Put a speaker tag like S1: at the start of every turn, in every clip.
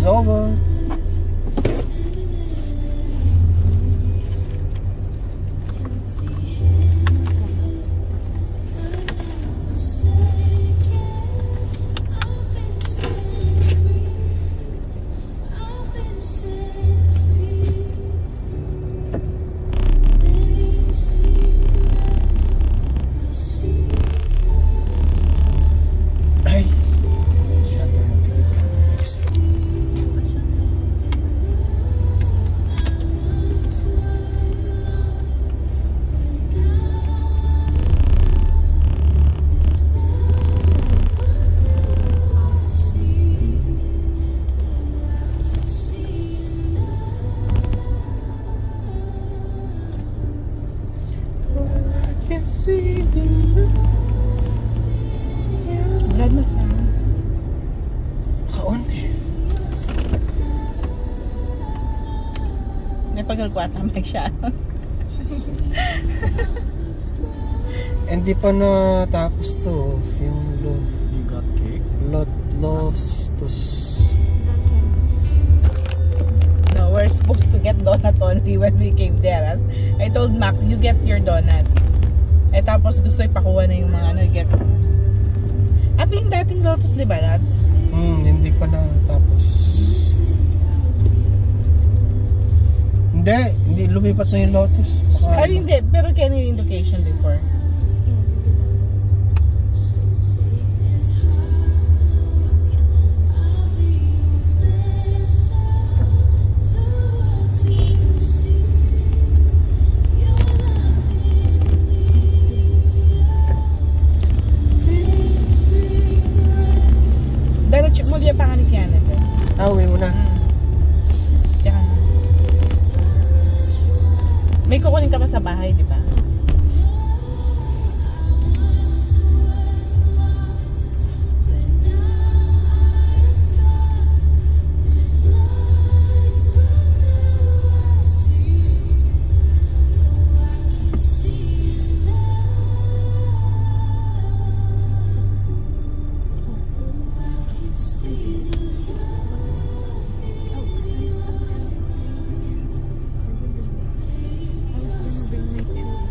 S1: is over.
S2: Pagkagwatamag siya.
S1: Hindi pa na tapos to. Yung
S3: you got cake?
S1: Lotus.
S2: No, we're supposed to get donut only when we came there. As I told Mac, you get your donut. Eh tapos gusto ipakuha na yung mga ano, get. Yung dating Lotus, di ba, Dad?
S1: Hindi pa na tapos. Hindi lumipat na yung Lotus.
S2: Hindi, pero kaya yung location before. Dahil mo liya pa kanik yan.
S1: Uwi mo na.
S2: May kukunin ka pa sa bahay, di ba?
S4: Bring my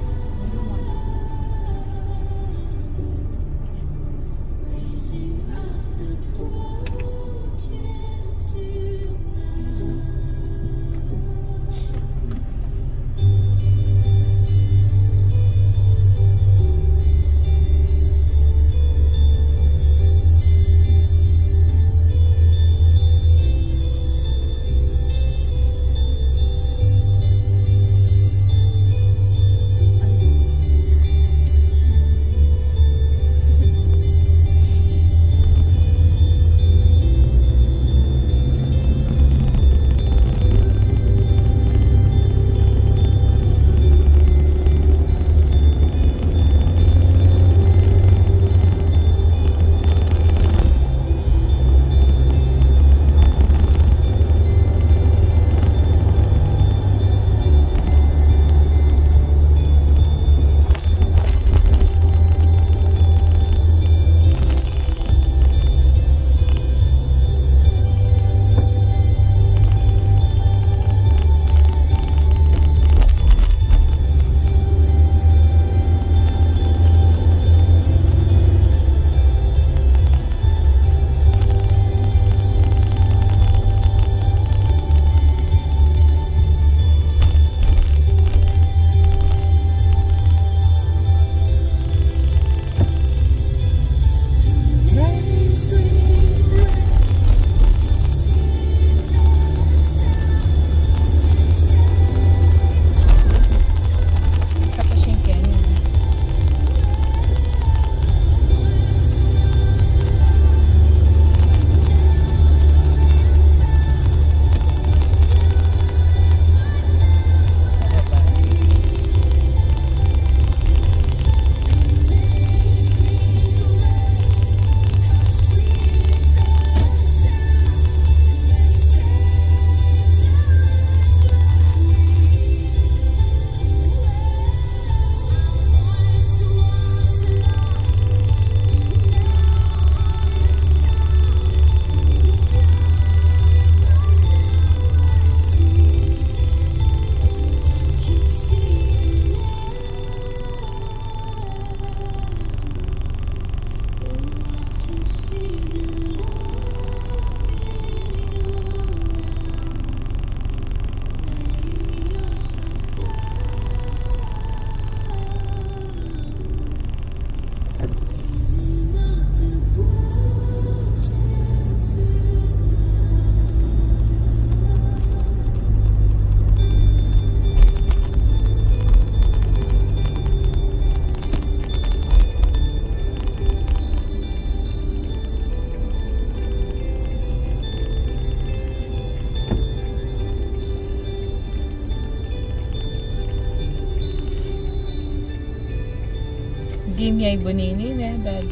S2: Game yay bunini na dad.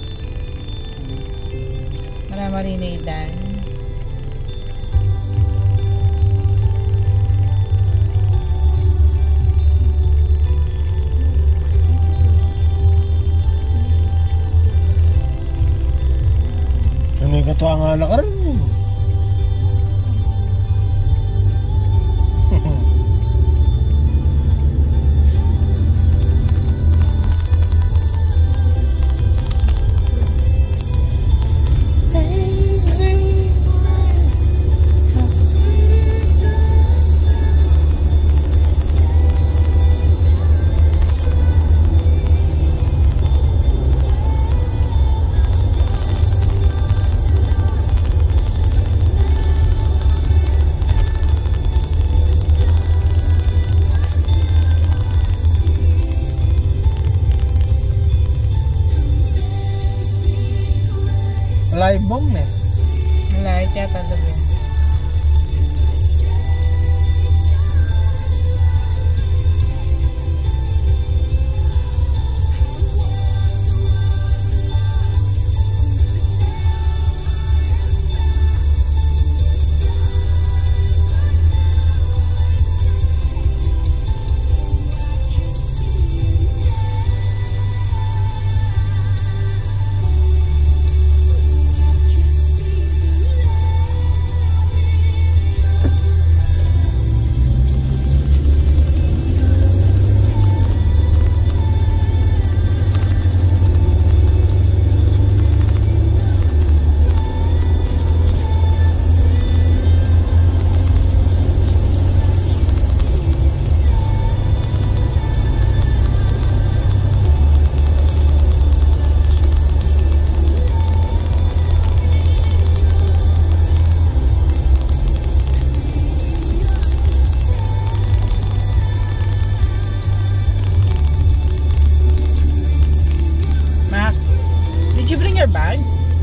S2: Maramari dan.
S1: Ano yung katuwa nga na ka rin? Live bomb na.
S2: Malay yata doon. Did you bring your bag?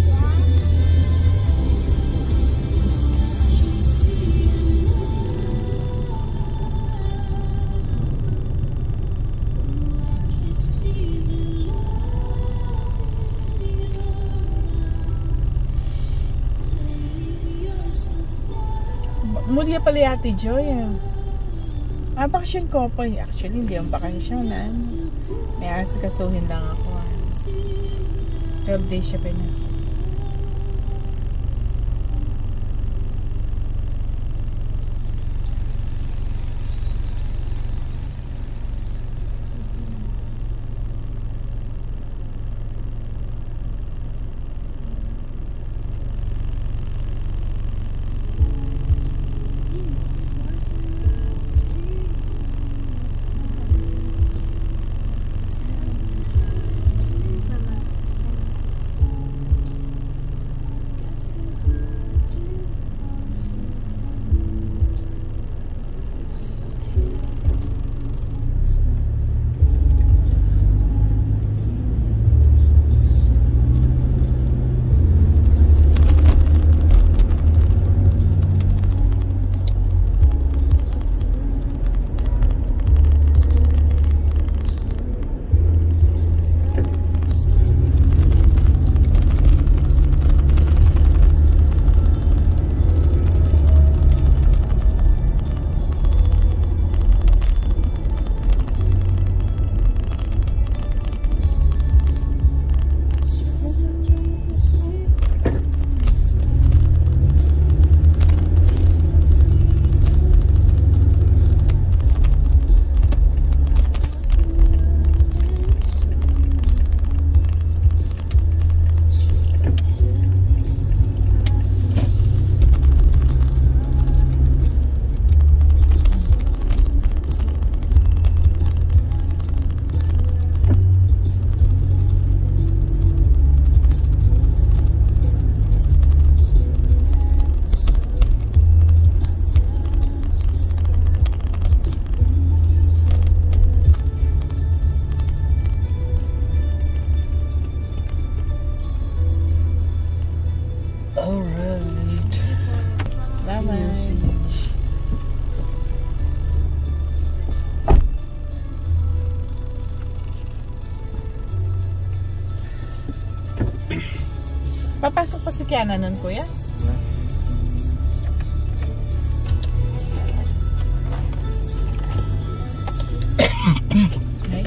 S2: Muli pala yung Ate Joy. Bakasyon ko po. Actually, hindi yung bakasyon. May asikasuhin lang ako. 12 days siya pinas. Papasok pa si Kiana nun, kuya? Okay.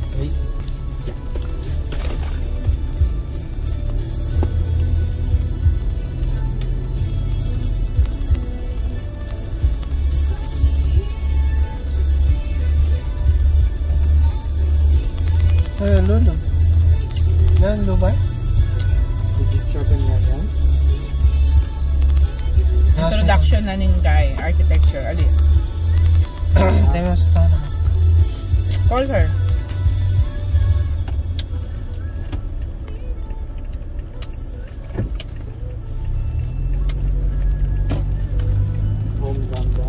S1: Lolo. Yan, Lubay?
S3: Picture ka niya yan?
S2: Introduction na ning guy, architecture. Ali.
S1: Demos to.
S2: Call her.
S3: Home ganda.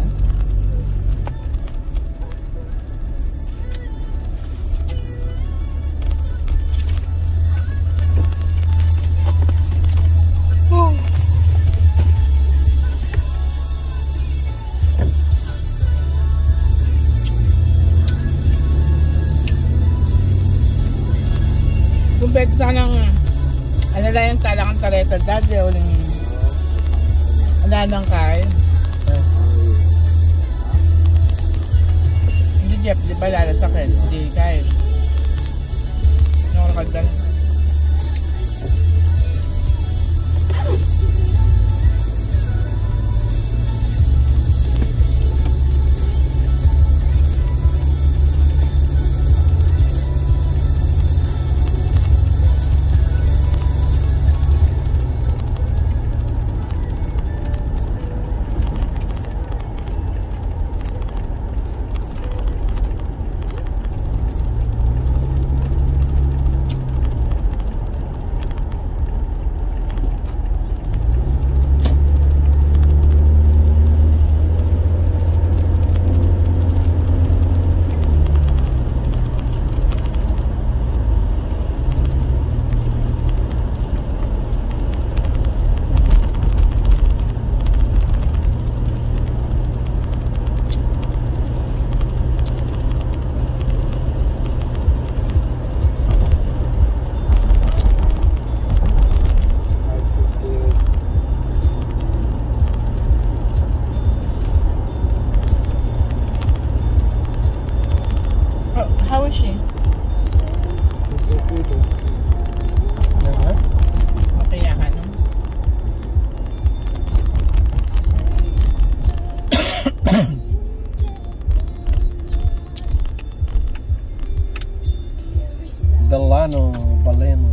S2: Kung pwede sanang ano lang yung talagang tareta dati uling alanang kay hindi Jeff di ba lalasakit hindi kay nakakagdan How is she?
S3: Gusto ko ito.
S2: Mataya ka no?
S1: Delano, Baleno.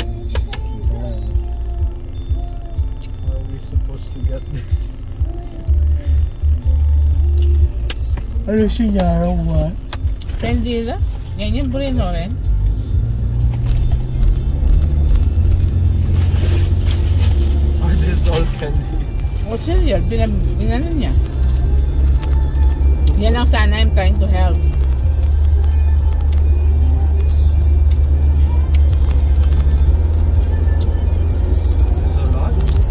S3: How are we supposed to get this?
S1: Ano siya what?
S2: Pendila? Yan yung burino rin.
S3: Oh, this is all candy.
S2: O cereal, binano niya. Yan lang sana I'm trying to help.
S3: A lot?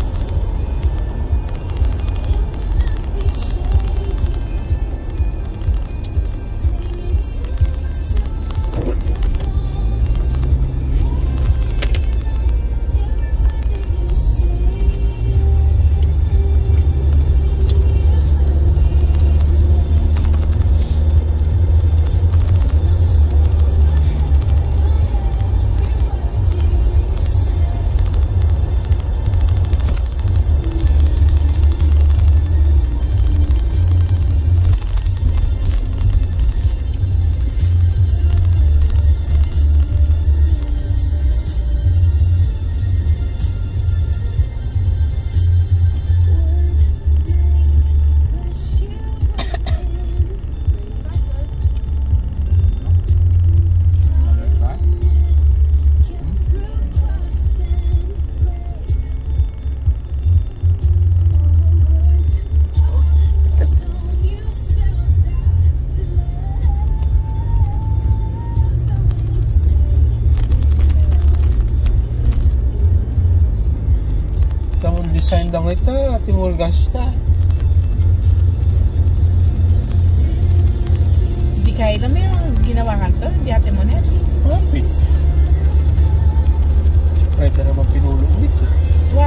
S1: Design dang ita, Timur Gasta.
S2: Hindi kaya na may ginawahan to, hindi ate mo net.
S1: Kapit. Pwede naman pinulong dito.
S2: Why?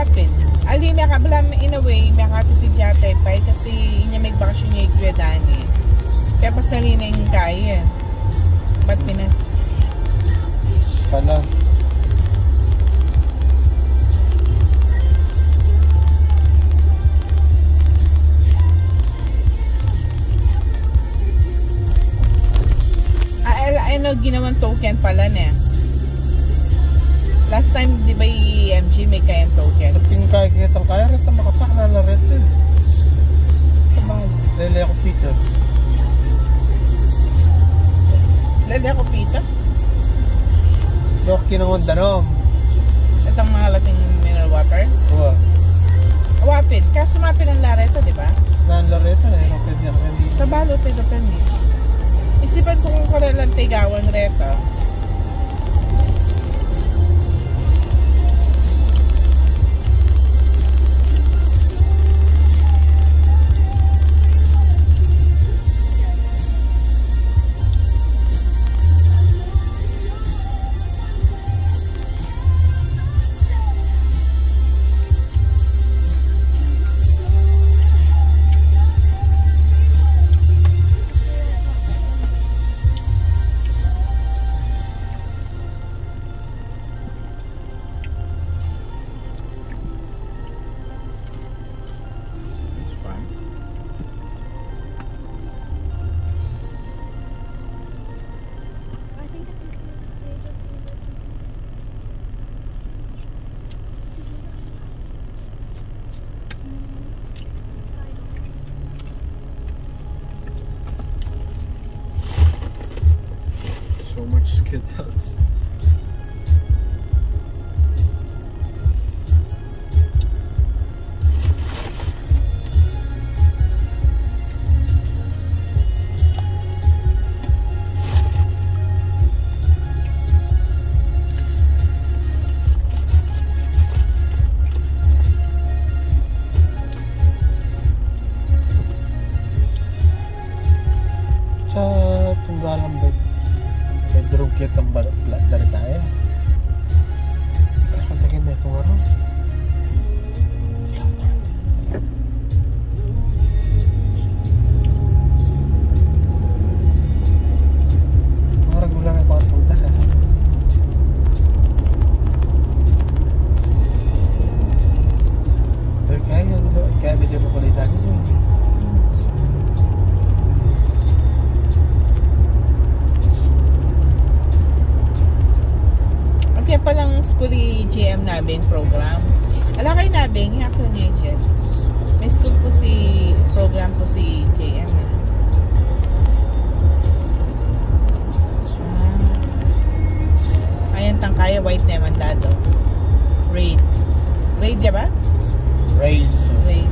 S2: in a way, makatipid yata eh, pa kasi niya may bakasyon niya Kuya Dani. Kaya pasalina yung kaya. Ba't pinas?
S1: Pala.
S2: Ano, ginawang token pala na. Last time, di ba yung MG may kayang token?
S1: Kaping kitang kaya rin, makapak na na rin din.
S2: Sabal.
S1: Lele ako Peter.
S2: Lede ako pita.
S1: Dok, kinangon danom.
S2: Itong mga lating mineral water.
S1: Uwa.
S2: Wapin. Kaso mapin ang lareto, di ba?
S1: Nanlareta na yun. Kapag niya kami.
S2: Tabalo, tayo depende. Isipan ko kung karalang tigawan reto.
S3: So much skid outs.
S1: Sa tunggalang bedroom kitang dari tayo. Kakantagin mo itong araw. Mga regular ang mga punta ha. Pero kaya medyo pakulitan ito.
S2: Kaya palang school GM namin program. Ala kayo nabing, hapon niya dyan. May school po program po si JM na. Ayan tangkaya, white naman dado. Raid. Raid dya ba?
S1: Raise.
S2: Raid.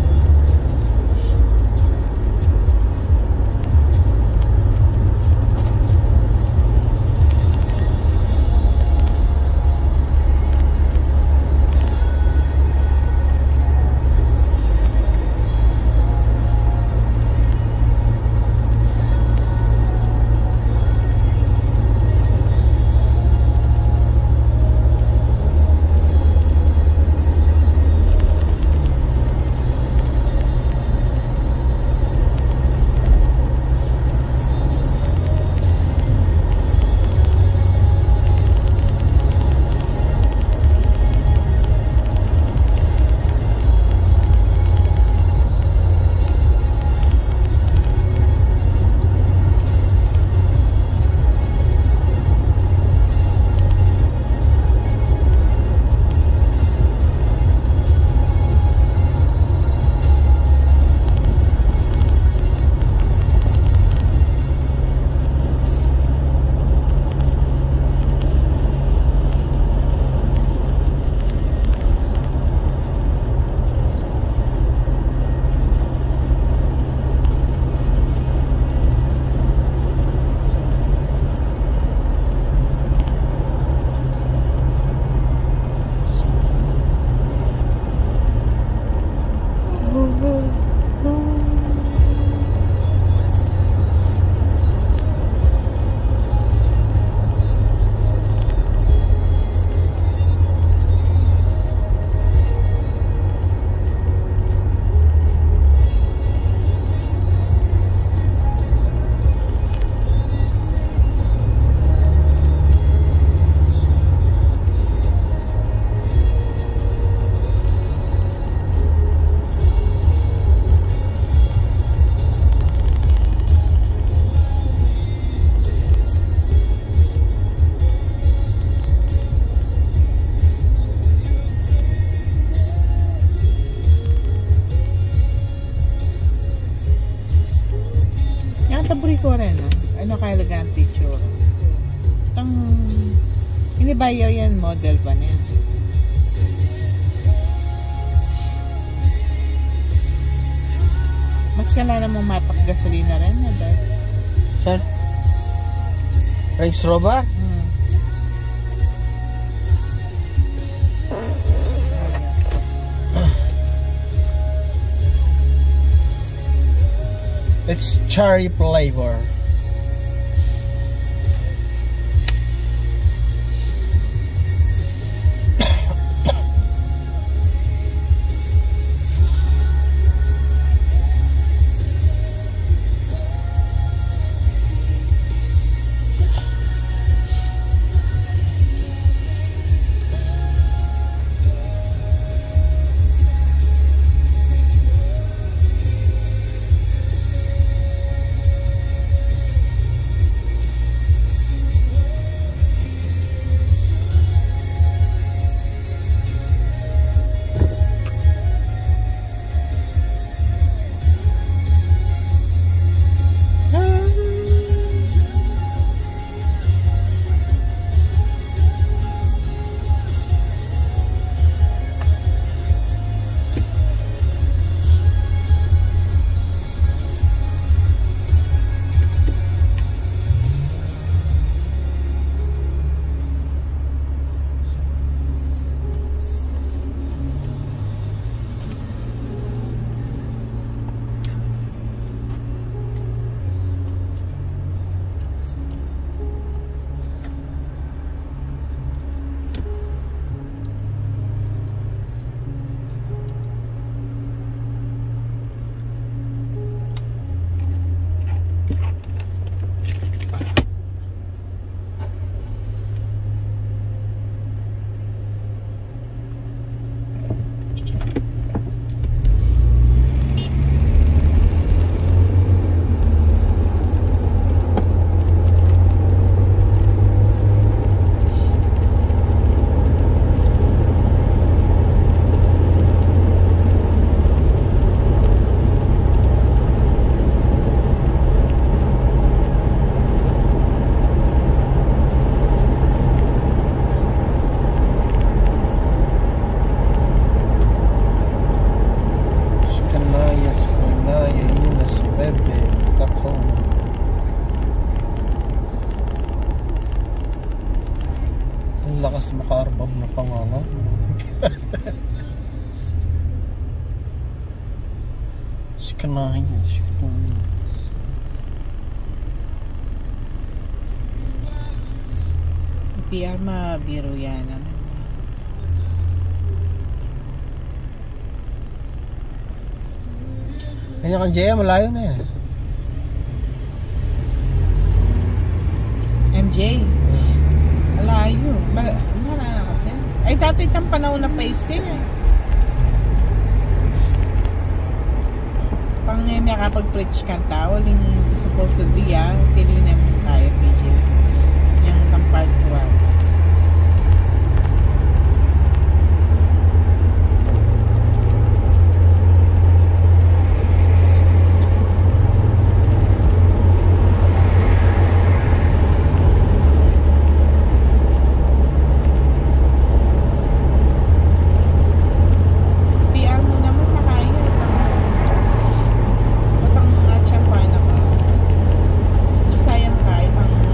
S2: Kataburi ko rin, no? Ano ka-elegante itsura. Itang, hindi ba yan model ba na yan? Mas kailangan mong mapak gasolina rin, no? Dahil,
S1: Saan? Range Rover? It's cherry flavor. Lakas makaarbab na pangalan. Sikanahin.
S2: PR mabiro yan naman.
S1: Kanya kang Jaya, malayo na yan.
S2: MJ? Malayo. Marana kasi. Ay, dati itang panahon na pa isa eh. Pang nakapag-preach kanta, waling supposedly tinunan mo tayo, PJ. Yung tampart ko. Sayang ka, ibang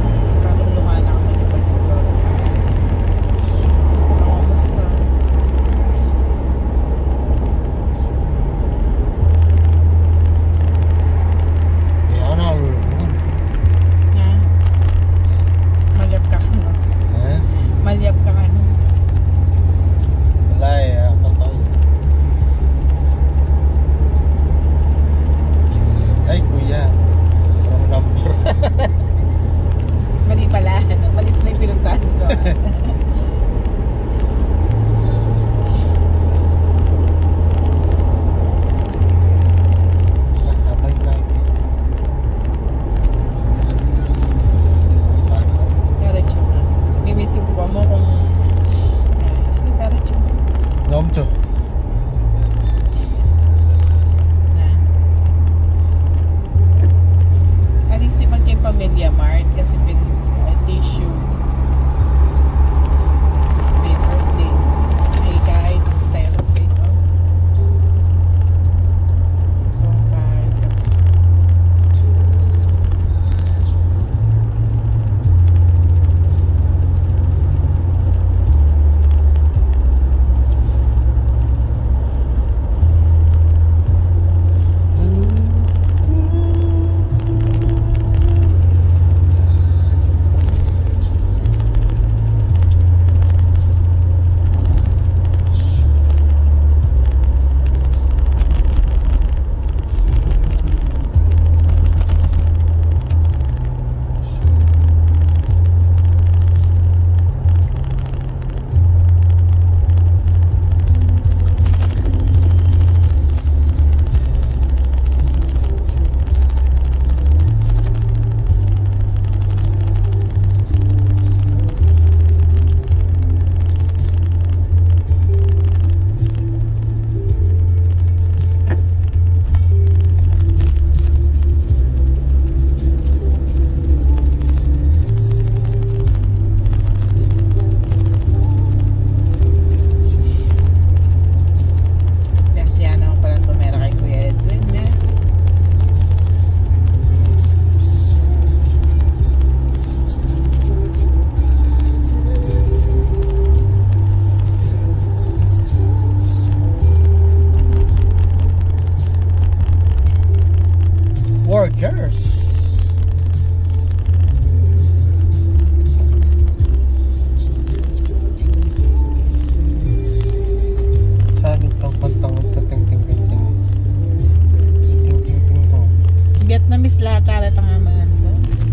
S2: Isla tangamananda.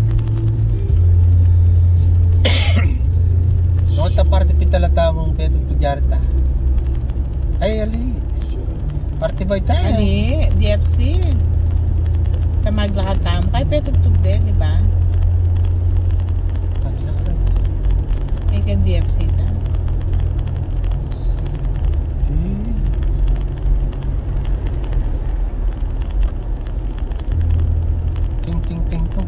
S1: Nota parte pintalata mong petong tugyarita. Ay, ali. Parte ba ito?
S2: Ali, DFC. Tamaglakad tamo. Kaya petugtug din, di ba?
S1: Paglakad.
S2: Kaya ka DFC ta.
S1: Ting ting ting tong.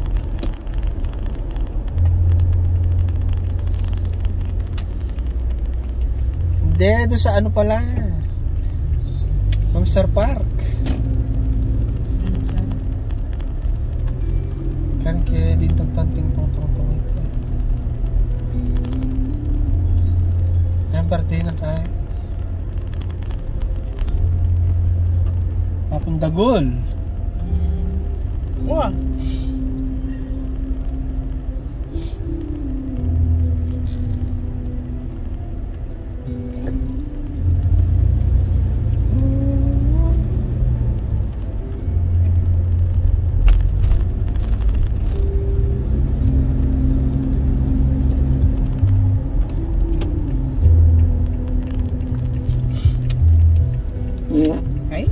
S1: Hindi, doon sa ano pala? Mamsar Park.
S2: Ano sa?
S1: Kan kaya din tong ting tong tong tong ito. Ang parte na kaya. Apong dagol.
S2: Wow. Okay.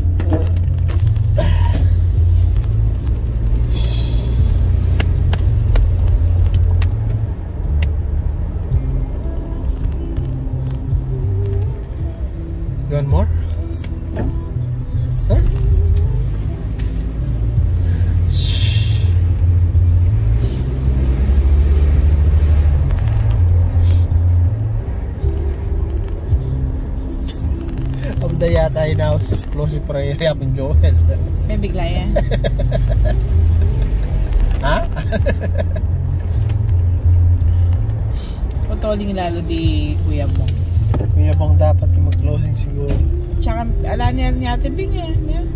S1: You want more? Huh? Abda yata yun ako close prayer yapon Joel.
S2: May bigla yan.
S1: Ha?
S2: Putoling lalo di kuya mo.
S1: Kuya bang dapat yung mag-closing siguro.
S2: Tsaka ala niya ni Ate Bing eh. Yeah.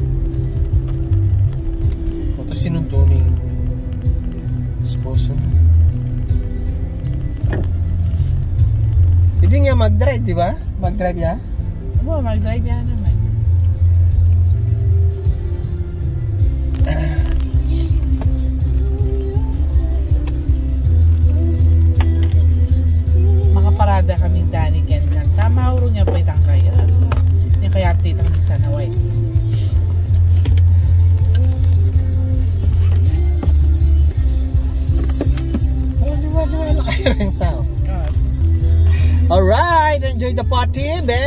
S1: O tas sinuntuning esposo mo. Hindi nga mag-drive, di ba? Mag-drive ya?
S2: Oo, mag-drive yan naman. Makaparada kami Dani Ken kan. Tama uro niya pa itang kaya. Yung kaya titang di sana white.
S1: Wala kayo rin sao. Alright, enjoy the party, be.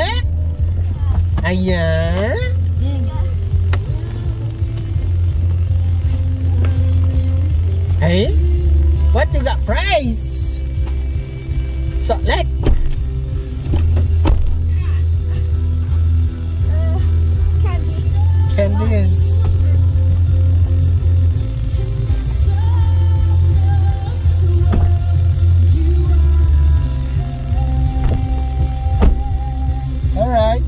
S1: Ayan. Hey, what you got prize? Soklet. Candies. Alright.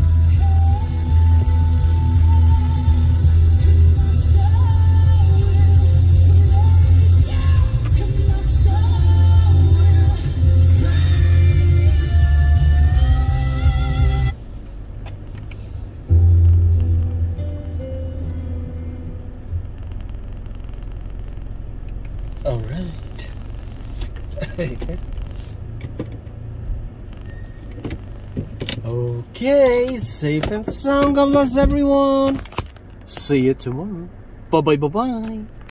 S1: Alright. Okay, safe and sound. God bless everyone. See you tomorrow. Bye bye, bye bye.